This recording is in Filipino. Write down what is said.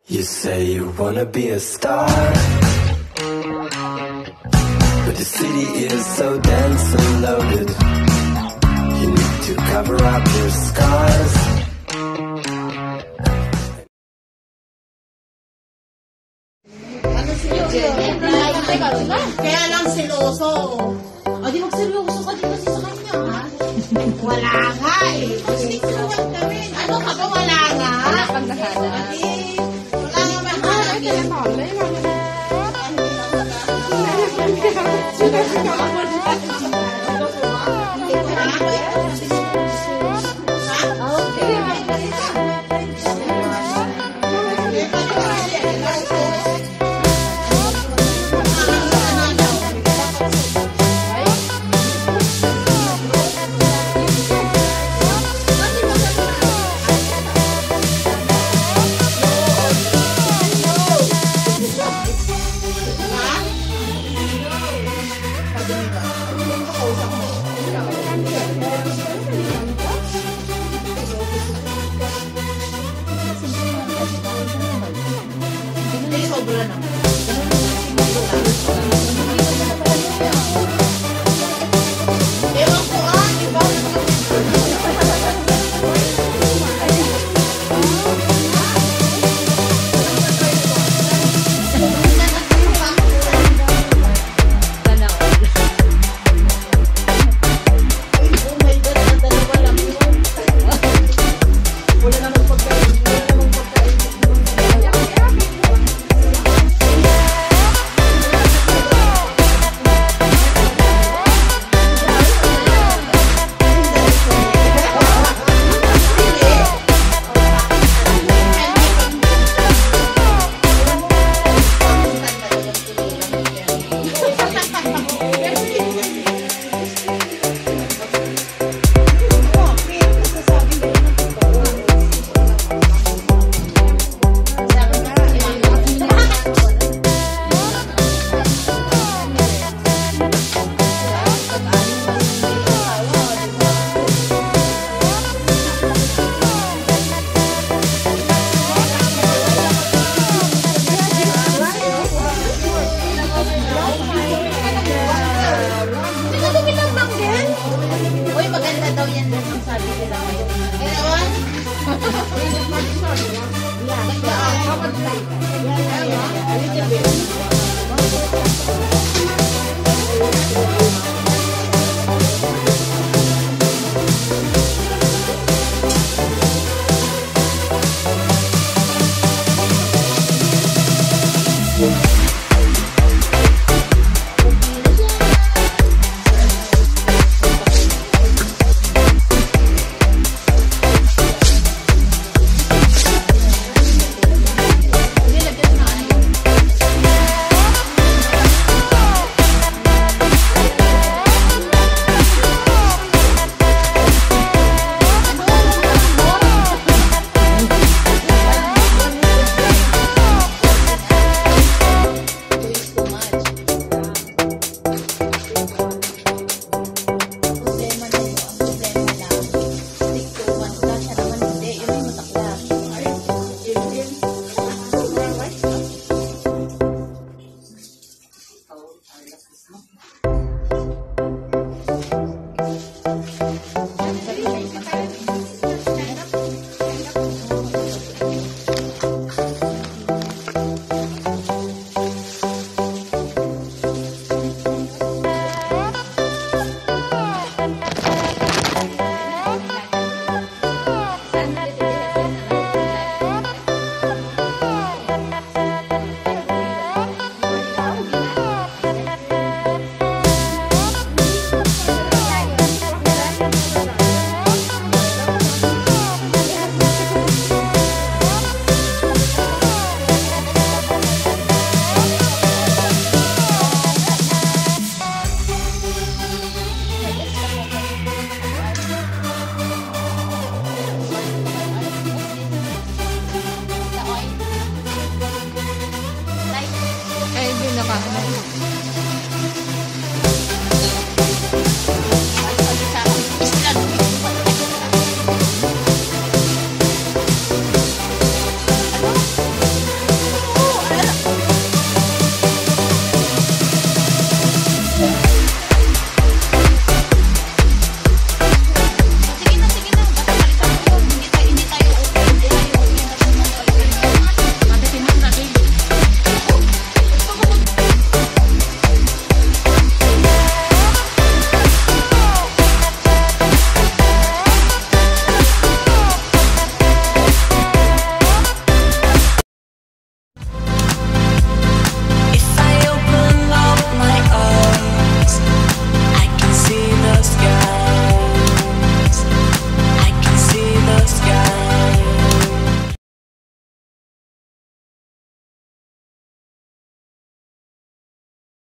You say you wanna be a star, but the city is so dense and loaded. You need to cover up your scars. Ano si Jen? Kaya lang siloso. O di magseryoso ka din kasi sa kanya, ha? Wala nga eh. Magsiksiwan kami. Ano ka ba wala nga? Wala pang nakada. Wala nga ba? Ay, kaya mali. Sobra na. Ewan ko iba. Yeah.